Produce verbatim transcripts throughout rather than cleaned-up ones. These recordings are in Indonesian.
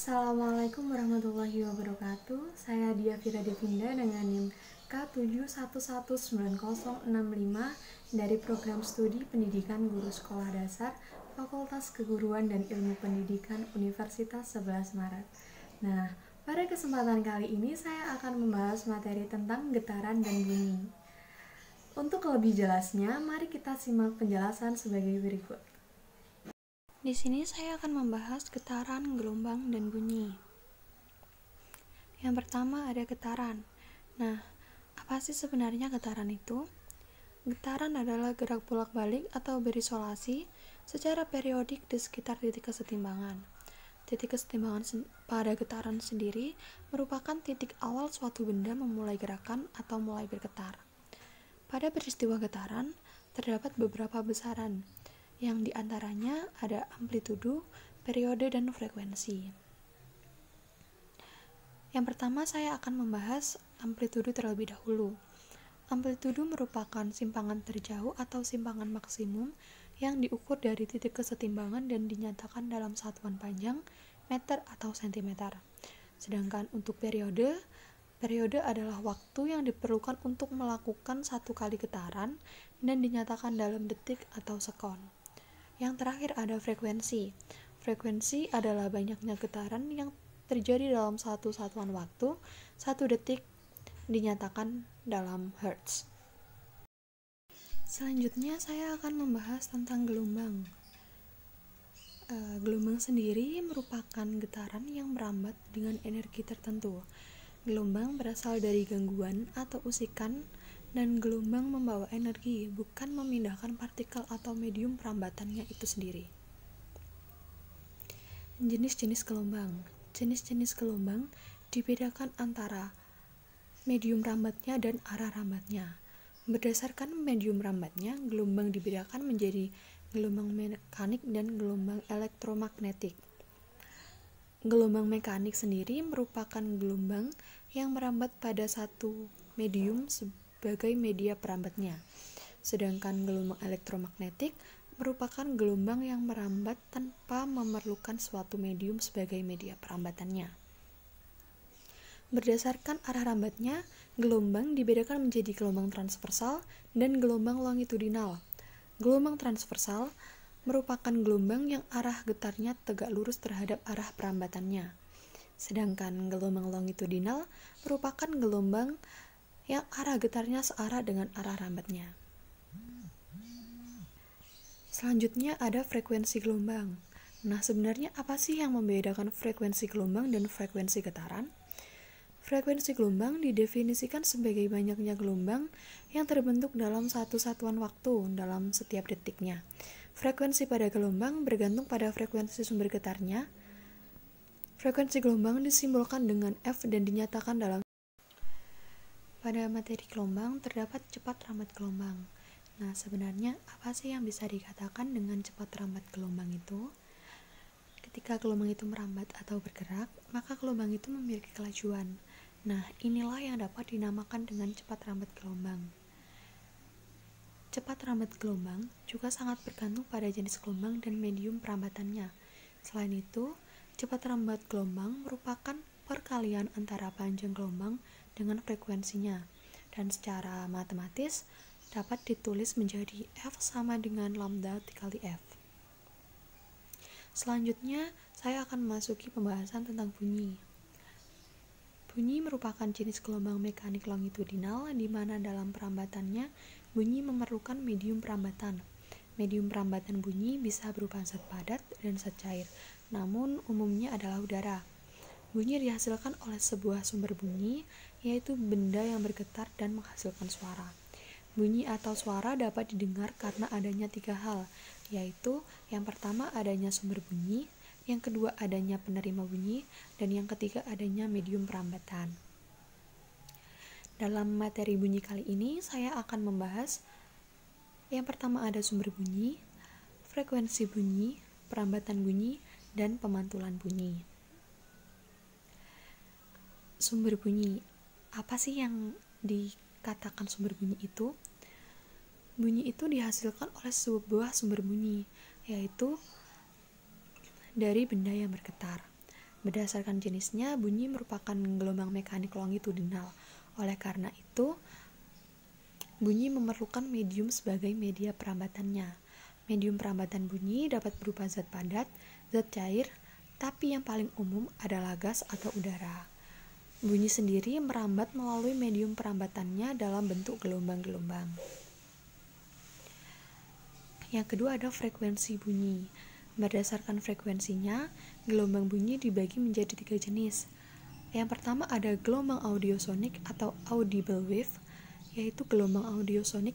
Assalamualaikum warahmatullahi wabarakatuh. Saya Dia Fira Devinda dengan NIM K tujuh satu satu sembilan nol enam lima dari Program Studi Pendidikan Guru Sekolah Dasar Fakultas Keguruan dan Ilmu Pendidikan Universitas sebelas Maret. Nah, pada kesempatan kali ini saya akan membahas materi tentang getaran dan bunyi. Untuk lebih jelasnya, mari kita simak penjelasan sebagai berikut. Di sini saya akan membahas getaran, gelombang, dan bunyi. Yang pertama ada getaran. Nah, apa sih sebenarnya getaran itu? Getaran adalah gerak bolak-balik atau berisolasi secara periodik di sekitar titik kesetimbangan. Titik kesetimbangan sen- pada getaran sendiri merupakan titik awal suatu benda memulai gerakan atau mulai bergetar. Pada peristiwa getaran, terdapat beberapa besaran, yang diantaranya ada amplitudo, periode, dan frekuensi. Yang pertama saya akan membahas amplitudo terlebih dahulu. Amplitudo merupakan simpangan terjauh atau simpangan maksimum yang diukur dari titik kesetimbangan dan dinyatakan dalam satuan panjang, meter atau sentimeter. Sedangkan untuk periode, periode adalah waktu yang diperlukan untuk melakukan satu kali getaran dan dinyatakan dalam detik atau sekon. Yang terakhir ada frekuensi. Frekuensi adalah banyaknya getaran yang terjadi dalam satu satuan waktu, satu detik dinyatakan dalam hertz. Selanjutnya saya akan membahas tentang gelombang. E, gelombang sendiri merupakan getaran yang merambat dengan energi tertentu. Gelombang berasal dari gangguan atau usikan, dan gelombang membawa energi, bukan memindahkan partikel atau medium perambatannya itu sendiri. Jenis-jenis gelombang. Jenis-jenis gelombang dibedakan antara medium rambatnya dan arah rambatnya. Berdasarkan medium rambatnya, gelombang dibedakan menjadi gelombang mekanik dan gelombang elektromagnetik. Gelombang mekanik sendiri merupakan gelombang yang merambat pada satu medium sebagai media perambatnya. Sedangkan gelombang elektromagnetik merupakan gelombang yang merambat tanpa memerlukan suatu medium sebagai media perambatannya. Berdasarkan arah rambatnya, gelombang dibedakan menjadi gelombang transversal dan gelombang longitudinal. Gelombang transversal merupakan gelombang yang arah getarnya tegak lurus terhadap arah perambatannya. Sedangkan gelombang longitudinal merupakan gelombang yang arah getarnya searah dengan arah rambatnya. Selanjutnya ada frekuensi gelombang. Nah, sebenarnya apa sih yang membedakan frekuensi gelombang dan frekuensi getaran? Frekuensi gelombang didefinisikan sebagai banyaknya gelombang yang terbentuk dalam satu satuan waktu dalam setiap detiknya. Frekuensi pada gelombang bergantung pada frekuensi sumber getarnya. Frekuensi gelombang disimbolkan dengan F dan dinyatakan dalam. Pada materi gelombang terdapat cepat rambat gelombang. Nah, sebenarnya apa sih yang bisa dikatakan dengan cepat rambat gelombang itu? Ketika gelombang itu merambat atau bergerak, maka gelombang itu memiliki kelajuan. Nah, inilah yang dapat dinamakan dengan cepat rambat gelombang. Cepat rambat gelombang juga sangat bergantung pada jenis gelombang dan medium perambatannya. Selain itu, cepat rambat gelombang merupakan perkalian antara panjang gelombang dengan frekuensinya, dan secara matematis dapat ditulis menjadi F sama dengan lambda dikali F. Selanjutnya, saya akan memasuki pembahasan tentang bunyi. Bunyi merupakan jenis gelombang mekanik longitudinal di mana dalam perambatannya bunyi memerlukan medium perambatan. Medium perambatan bunyi bisa berupa zat padat dan zat cair, namun umumnya adalah udara. Bunyi dihasilkan oleh sebuah sumber bunyi, yaitu benda yang bergetar dan menghasilkan suara. Bunyi atau suara dapat didengar karena adanya tiga hal, yaitu yang pertama adanya sumber bunyi, yang kedua adanya penerima bunyi, dan yang ketiga adanya medium perambatan. Dalam materi bunyi kali ini, saya akan membahas yang pertama ada sumber bunyi, frekuensi bunyi, perambatan bunyi, dan pemantulan bunyi. Sumber bunyi, apa sih yang dikatakan sumber bunyi itu? Bunyi itu dihasilkan oleh sebuah sumber bunyi, yaitu dari benda yang bergetar. Berdasarkan jenisnya, bunyi merupakan gelombang mekanik longitudinal. Oleh karena itu, bunyi memerlukan medium sebagai media perambatannya. Medium perambatan bunyi dapat berupa zat padat, zat cair, tapi yang paling umum adalah gas atau udara. Bunyi sendiri merambat melalui medium perambatannya dalam bentuk gelombang-gelombang. Yang kedua ada frekuensi bunyi. Berdasarkan frekuensinya, gelombang bunyi dibagi menjadi tiga jenis. Yang pertama ada gelombang audiosonik atau audible wave, yaitu gelombang audiosonik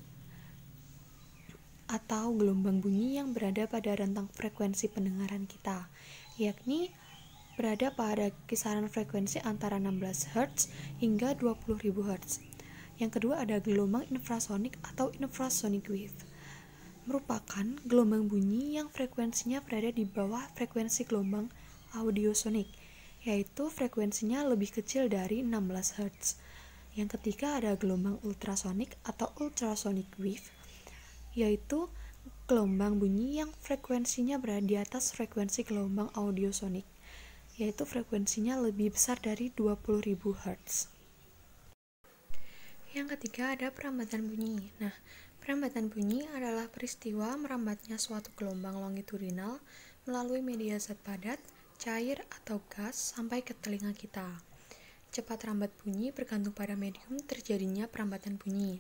atau gelombang bunyi yang berada pada rentang frekuensi pendengaran kita, yakni berada pada kisaran frekuensi antara enam belas hertz hingga dua puluh ribu hertz. Yang kedua ada gelombang infrasonik atau infrasonic wave, merupakan gelombang bunyi yang frekuensinya berada di bawah frekuensi gelombang audiosonik, yaitu frekuensinya lebih kecil dari enam belas hertz. Yang ketiga ada gelombang ultrasonik atau ultrasonic wave, yaitu gelombang bunyi yang frekuensinya berada di atas frekuensi gelombang audiosonik, yaitu frekuensinya lebih besar dari dua puluh ribu hertz. Yang ketiga ada perambatan bunyi. Nah, perambatan bunyi adalah peristiwa merambatnya suatu gelombang longitudinal melalui media zat padat, cair, atau gas sampai ke telinga kita. Cepat rambat bunyi bergantung pada medium terjadinya perambatan bunyi.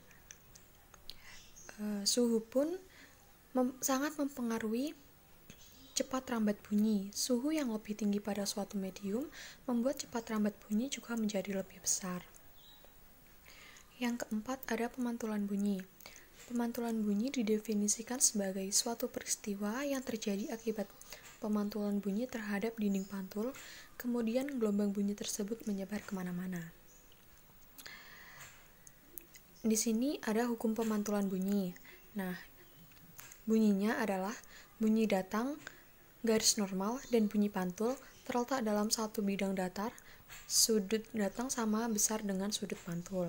E, suhu pun mem- sangat mempengaruhi cepat rambat bunyi. Suhu yang lebih tinggi pada suatu medium membuat cepat rambat bunyi juga menjadi lebih besar. Yang keempat ada pemantulan bunyi. Pemantulan bunyi didefinisikan sebagai suatu peristiwa yang terjadi akibat pemantulan bunyi terhadap dinding pantul, kemudian gelombang bunyi tersebut menyebar kemana-mana. Di sini ada hukum pemantulan bunyi. Nah, bunyinya adalah bunyi datang, garis normal, dan bunyi pantul terletak dalam satu bidang datar, sudut datang sama besar dengan sudut pantul.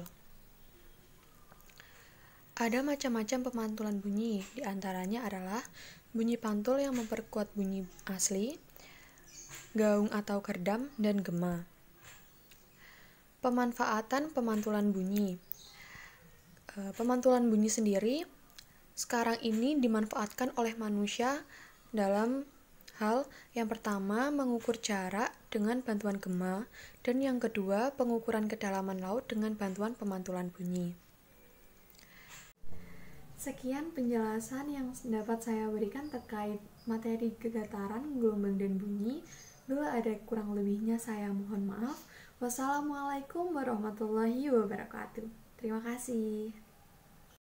Ada macam-macam pemantulan bunyi, diantaranya adalah bunyi pantul yang memperkuat bunyi asli, gaung atau kerdam, dan gema. Pemanfaatan pemantulan bunyi. E, pemantulan bunyi sendiri sekarang ini dimanfaatkan oleh manusia dalam hal yang pertama mengukur jarak dengan bantuan gema, dan yang kedua pengukuran kedalaman laut dengan bantuan pemantulan bunyi. Sekian penjelasan yang dapat saya berikan terkait materi kegetaran, gelombang, dan bunyi. Bila ada kurang lebihnya saya mohon maaf. Wassalamualaikum warahmatullahi wabarakatuh. Terima kasih.